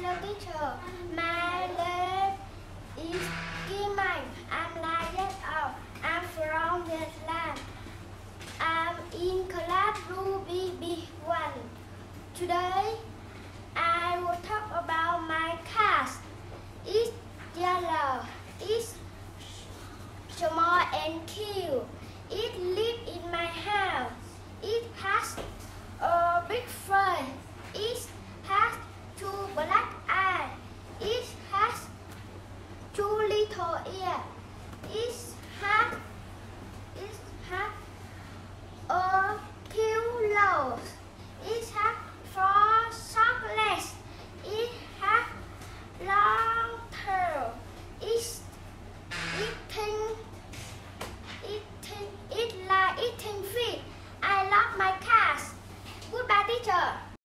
Hello teacher, my name is Kim Anh. I'm 9 years old. I'm from Vietnam. I'm in class Ruby B1. Today